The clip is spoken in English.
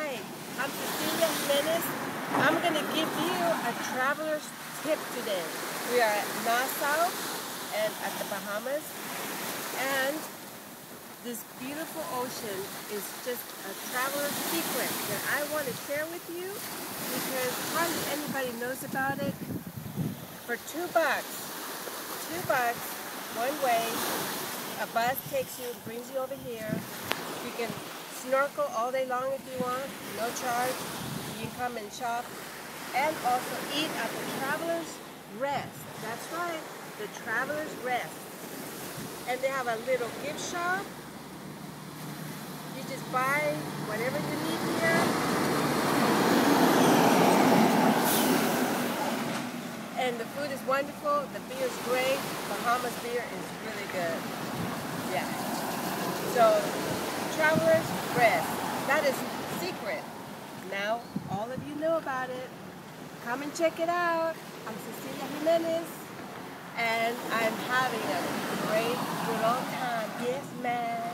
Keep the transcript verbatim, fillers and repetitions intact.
Hi, I'm Cecilia Jimenez. I'm going to give you a traveler's tip today. We are at Nassau and at the Bahamas, and this beautiful ocean is just a traveler's secret that I want to share with you because hardly anybody knows about it. For two bucks, two bucks, one way, a bus takes you, brings you over here. You can snorkel all day long if you want, no charge. You can come and shop and also eat at the Traveler's Rest. That's right, the Traveler's Rest. And they have a little gift shop. You just buy whatever you need here. And the food is wonderful, the beer is great. Bahamas beer is really good. Yeah. So, Traveler's Rest. That is secret. Now, all of you know about it. Come and check it out. I'm Cecilia Jimenez, and I'm having a great good old time. Yes, ma'am.